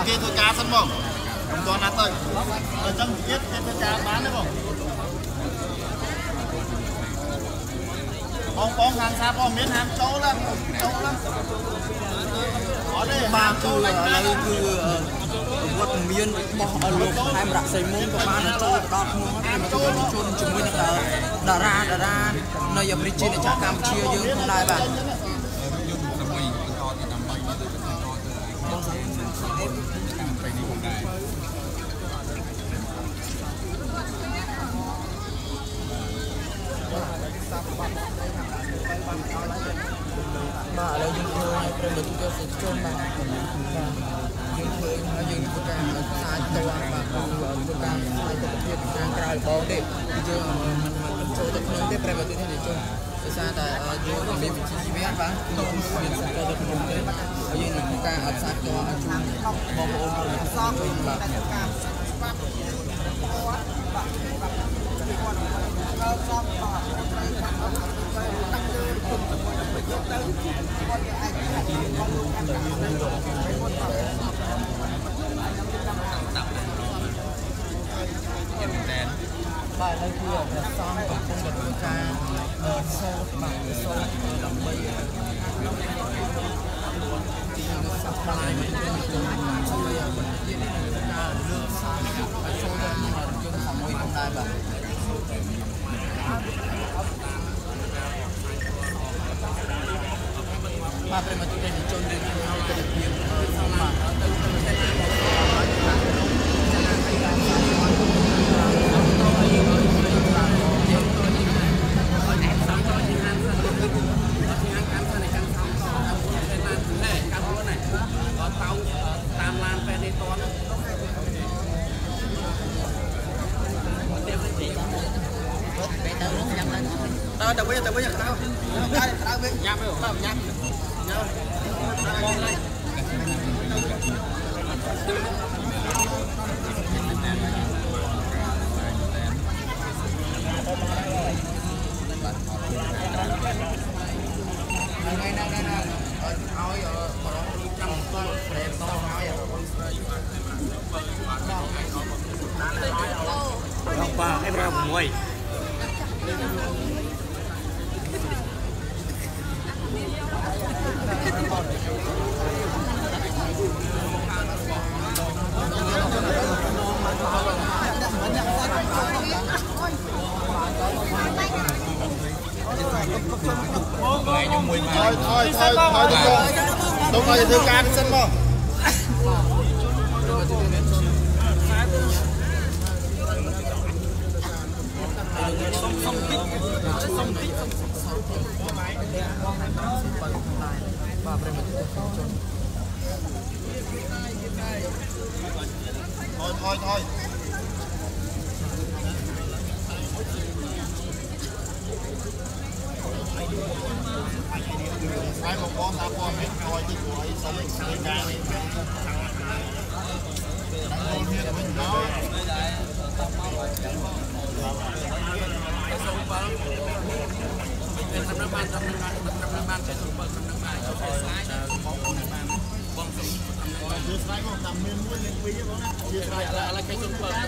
kia tôi cá sẵn bông không toàn ăn thôi ở trong biết tôi cá bán đấy bông bông hàng xa bông miếng hàng trâu lắm ở đây mà cứ lấy cứ vật miên bỏ ở lục hai đặt xây môn của bạn là trâu đọt nó chôn chúng mình đã ra nơi giờ đi trên để trả Campuchia dương không đại bạn mà ở đây chúng tôi hay mình cho sự chôn mà chúng tôi ở những quốc gia saiตัวvà quốc gia saiตัวประเทศทางไกลบอลเด็กที่เจอมันโชว์ตัวนึงได้ประมาณที่ไหนจนภาษาแต่อยู่มีวิธีชีวิตบ้างต้องมีสังเกตตัวนึงได้ยืนอยู่การอัพซัดตัวจุนมองโอ้โหซ้อมเป็นแบบbài này thì là xong và không được đưa ra sâu bằng sâu làm bây thì nó sắp bài mình bây giờ mình diễn ra lương sai và sâu ra nhưng mà chúng ta không không đại bạn mà phải mà chúng ta chôn đến cái đặc biệt mà tao bây giờ tao bên nhắm rồi tao nhắm em ra một mùi thôi đúng rồi đưa ca đi sân không thôi phải một con ta con biết coi chứ của ấy sống người ca này đang luôn hiện mình đó chia sẻ một tầm miên muốn lên quý đó chia sẻ là cái chúng ta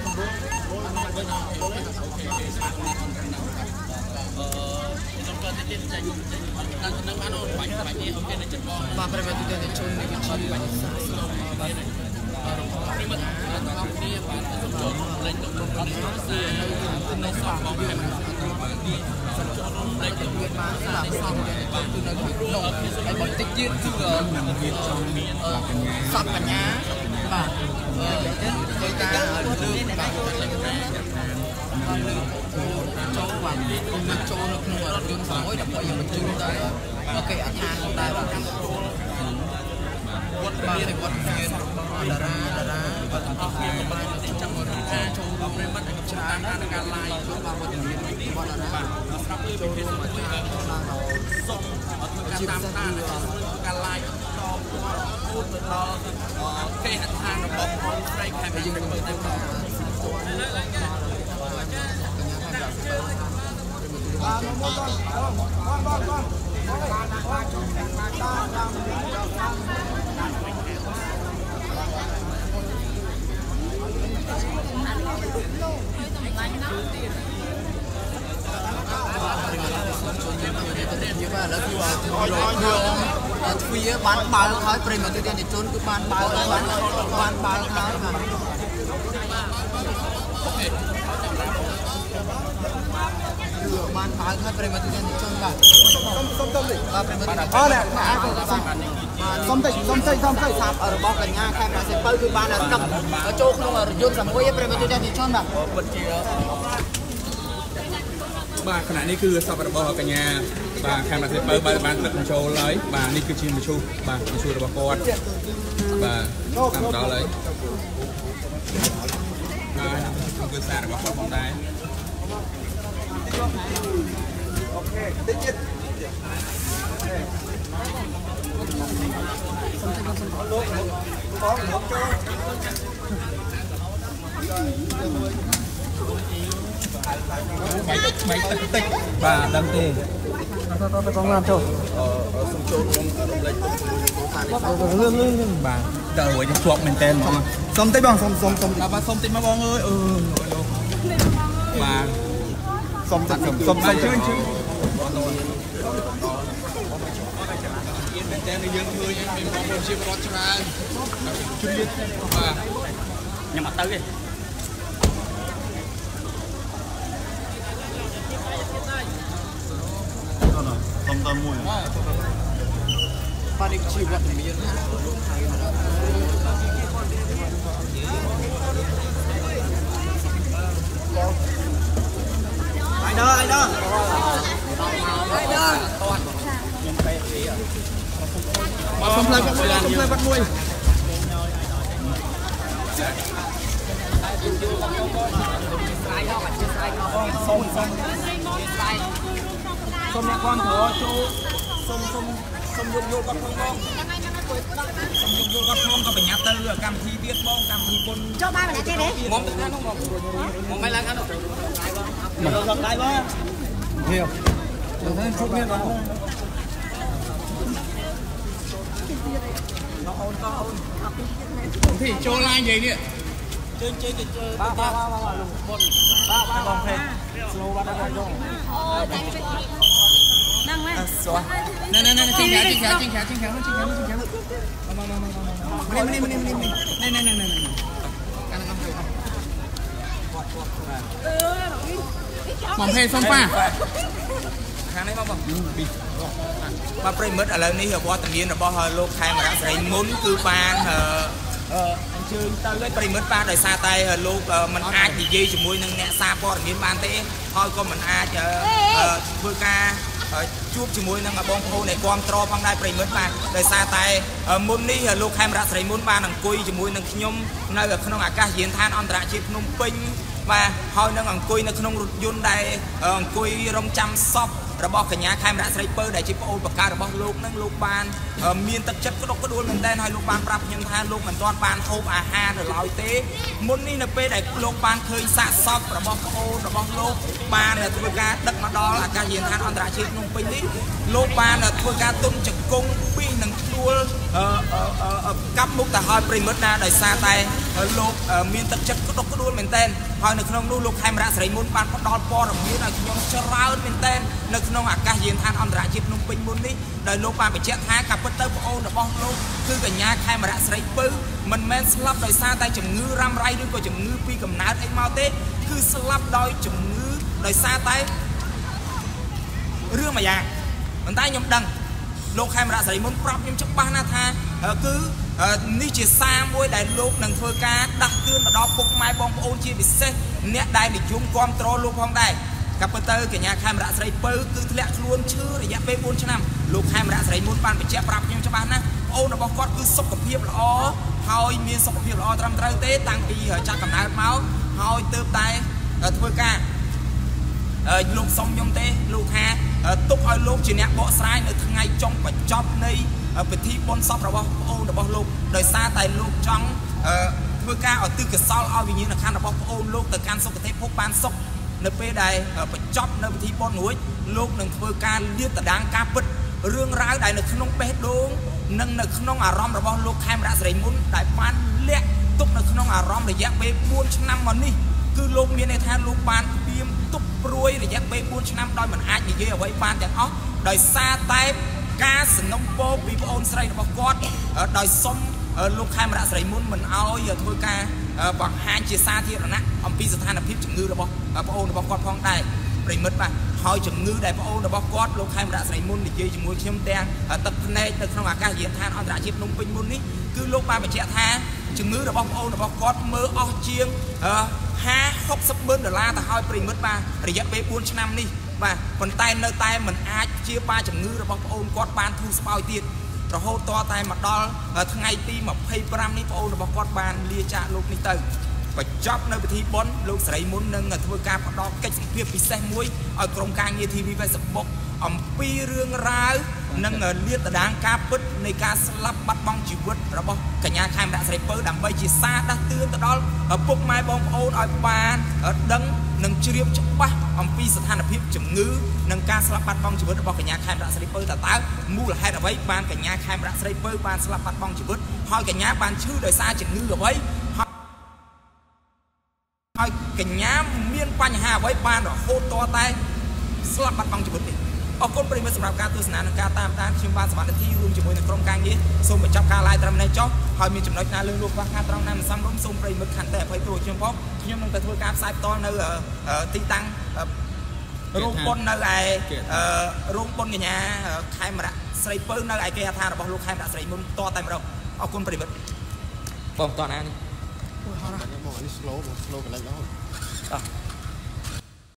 mà phải mà tôi chôn đi cái chuyện bánh tích diện sắp cả nhà và người ta lương châu và châu nó lương sỏi đập bây giờ mình chưa tới ok anh hàng không đây là quất ba thì quất nghiền đà ra và trong một cái châu lúc đấy mất anh cha đã cả lại châu ba một nghiền bọn đà ra châu mà cha xong chim tam cả lại cho phút đó cây hạt hàng nó bọc không đây khai bây giờ mình tới đó แล้วคือว่าทวีบ้านบาลเขาเปรย์มาตัวเดียวในจนคือบ้านบาลเขาบ้านบาลเขาเปรย์มาตัวเดียวในจนบ้านเปรย์มาตัวเดียวอ๋อเนี่ยส้มเตยสามบอกกันง่ายแค่มาเสร็จปุ๊บคือบ้านนั้นกับโจ๊กลงยนต์สามวยเปรย์มาตัวเดียวในจนแบบบ้านขณะนี้คือสับปะรดกันยาบ้านแคมป์เซเปอร์บ้านตึกโชว์เลยบ้านนี่คือชิมชูบ้านชูระบบกอดบ้านทำต่อเลยบ้านคือสารระบบกอดของได้ไม่ติ๊กบ้าดังเต้ไปกองงานโชว์สมโชว์เรื่องบ้าเดี๋ยวจะชวกเหมือนเต้นส้มติ๊กบ้างส้มบ้าส้มติ๊กมาบ้างเอ้ยบ้าส้มชื่นเต้นในยังเลยยังมีความเป็นชีพรอดชนะชุดเล็กบ้ายังมาตื้อ tôm mùi ba đi chiều qua thì bây giờ ai đó mà không play bắt mùiส้มเนี่ยก้อนเถอะจูส้มโยกกับพงบ้องส้มโยกกับพงก็เป็นยักษ์ตะเลือกำทีเบียดบ้องกำทีคน cho ba mình chơi đấy mongตึกนั้นมองไม่ล้างกันหรอกมันทำได้ป่ะเที่ยวเราท่านชุบเนี่ยก่อนที่โจลายใหญ่เนี่ยchơi ba lùngคนbaลองเพลงโลบ้าได้ลงนั่งไหมนั่นจิ้งแขนมามองเพลงส้มป้าทางไหนมาบอกมาเปรย์มัดอะไรนี่เหรอพอตะเกียนเหรอพอโลกไทยมาแล้วใส่มุ้นคือปานชื่อตะเล่ปรย์มัดปานโดยซาไตโลกมันอาจจะยืดจมูกนึงเนี่ยซาพอตะเกียนปานเต้พอก็มันอาจจะเพื่อการជួបជាមួយនឹងបងប្អូននៃគាំទ្រផងដែរប្រិមិត្តបាទដោយសារតែមុននេះលោកខេមរៈស្រីមុនបានអង្គុយជាមួយនឹងខ្ញុំនៅក្នុងអាកាសយានដ្ឋានអន្តរជាតិភ្នំពេញបាទហើយនឹងអង្គុយនៅក្នុងរថយន្តដែលអង្គុយរងចាំសពរបស់កញ្ញាខេមរៈស្រីពៅដែលជាប្អូនបការបស់លោកនឹងលោកបានមានទឹកចិត្តក្តុកក្តួលមែនទែនហើយលោកបានប្រាប់ខ្ញុំថាលោកមិនទាន់បានហូបអាហារនៅឡើយទេមុននេះនៅពេលដែលលោកបានឃើញសាកសពរបស់ប្អូនរបស់លោកបានធ្វើការដឹកមកដល់អាកាសយានដ្ឋានអន្តរជាតិភ្នំពេញនេះលោកបានធ្វើការទុនជង្គង់ពីនឹងទួលកាប់មុខទៅឲ្យប្រិមិត្តណាដោយសារតែលោកមានទឹកចិត្តក្តុកក្តួលមែនទែនហើយនៅក្នុងនោះលោកខេមរៈស្រីមុនបានផ្ដល់ព័ត៌មានឲ្យខ្ញុំច្រើនមែនទែននៅក្នុងអាកាសយានដ្ឋានអន្តរជាតិភ្នំពេញមុននេះដោយលោកបានបញ្ជាក់ថាការពិតទៅប្អូនរបស់លោកគឺកញ្ញាខេមរៈស្រីពៅមិនមែនស្លាប់ដោយសារតែជំងឺរ៉ាំរ៉ៃឬក៏ជំងឺពីកំណើតអីមកទេគឺស្លាប់ដោយជំងឺដោយសារតែរឿងមួយយ៉ាងប៉ុន្តែខ្ញុំដឹងលោកខេមរៈស្រីមុនប្រាប់ខ្ញុំច្បាស់ណាស់ថាគឺនេះជាសារមួយដែលលោកនឹងធ្វើការដាស់តឿនទៅដល់ពុកម៉ែបងប្អូនជាពិសេសអ្នកដែលនិយមគាំទ្រលោកផងដែរកាពិតទៅកញ្ញាខេមរៈស្រីពៅគឺធ្លាក់ខ្លួនឈឺរយៈពេល4ឆ្នាំលោកខេមរៈស្រីមុនបានបញ្ជាក់ប្រាប់ខ្ញុំច្បាស់ណាស់ប្អូនរបស់គាត់គឺសុខភាពល្អហើយមានសុខភាពល្អត្រឹមត្រូវទេតាំងពីចាស់កំណើតមកហើយទើបតែធ្វើការលោកសុំខ្ញុំទេលោកថាទុកឲ្យលោកជាអ្នកបកស្រាយនៅថ្ងៃចុងបញ្ចប់នៃពិធីបុណ្យសពរបស់ប្អូនរបស់លោកដោយសារតែលោកចង់ធ្វើការឧទ្ទិសកុសលឲ្យវិញ្ញាណក្ខន្ធរបស់ប្អូនលោកទៅកាន់សុគតិភពបានសុខនៅពេលដែលបញ្ចប់នៅពិធីបុណ្យរួចលោកនឹងធ្វើការលាតត្រដាងការពិតរឿងរ៉ាវដែលនៅក្នុងបេះដូងនិងនៅក្នុងអារម្មណ៍របស់លោកខេមរៈស្រីមុនដែលបានលាក់ទុកនៅក្នុងអារម្មណ៍រយៈពេល4ឆ្នាំមកនេះគឺលោកមានន័យថាលោកបានព្រៀមទប់ព្រួយរយៈពេល4ឆ្នាំដោយមិនអាចនិយាយអ្វីបានទាំងអស់โดยซาไตการสนมโปปีโอนใส่ระบบโดยส้มลูกแคมระใส่มุนเหมือนเอาอย่าทุกการบังฮันเชียซาที่ระนะอมปีสถานพิบจึงงือระบบโอนระบบกอดพ้องได้ปริมิตมาหอยจึงงือได้โอนระบบกอดลูกแคมระใส่มุนดีเจจึงมวยเชื่อมแดงตัดในตัดขนมอากาศเย็นทานอันตรายชิบนุ่มเป็นมุนนี้คือลูกมาเป็นเจ้าทานจึงงือระบบโอนระบบกอดมือออกเชียง$50,000แต่หอยปริมิตมาระยะเป๊ะ4 ឆ្នាំនេះបាទប៉ុន្តែនៅតែមិនអាចជាបាជំងឺរបស់បងអូនគាត់បានធូរស្បើយទៀតរហូតតតែមកដល់ថ្ងៃទី25នេះបងអូនរបស់គាត់បានលាចាកលោកនេះទៅបញ្ចប់នៅពិធីបុណ្យលោកស្រីមុននឹងធ្វើការផ្ដល់កិច្ចសម្ភារពិសេសមួយឲ្យក្រុមការងារ TV Facebook អំពីរឿងរ៉ាវនិងលាតត្រដាងការពិតនៃការស្លាប់បាត់បង់ជីវិតរបស់កញ្ញាខេមរៈស្រីពៅដើម្បីជាសារដាស់តឿនទៅដល់ពុកម៉ែបងប្អូនឲ្យបានដឹងនិងជ្រាបច្បាស់អំពីស្ថានភាពជំងឺនិងការស្លាប់បាត់បង់ជីវិតរបស់កញ្ញាខេមរៈស្រីពៅតើមូលហេតុអ្វីបានកញ្ញាខេមរៈស្រីពៅបានស្លាប់បាត់បង់ជីវិតហើយកញ្ញាបានឈឺដោយសារជំងឺអ្វីហើយកញ្ញាមានបញ្ហាអ្វីបានរហូតតតែស្លាប់បាត់បង់ជីវិតនេះអរគុណប្រិយមិត្តសម្រាប់ការទស្សនានិងការតាមដានខ្ញុំបានសមត្ថភាពរួមជាមួយនឹងក្រុមការងារសូមបញ្ចប់ការ live ត្រឹមនេះចុះហើយមានចំណុចណាលើលោកខ្វះខាតត្រង់ណាមិនសមរម្យសូមប្រិយមិត្តខន្តីអភ័យទោសខ្ញុំផងខ្ញុំនឹងទៅធ្វើការផ្សាយផ្ទាល់នៅទីតាំងរោងបុណ្យនៅឯរោងបុណ្យកញ្ញាខេមរៈស្រីពៅនៅឯគេហដ្ឋានរបស់លោកខេមរៈស្រីមុនតតែម្ដងអរគុណប្រិយមិត្តបងតណានេះអូយហោះណាមកអានេះ slow កន្លែងដល់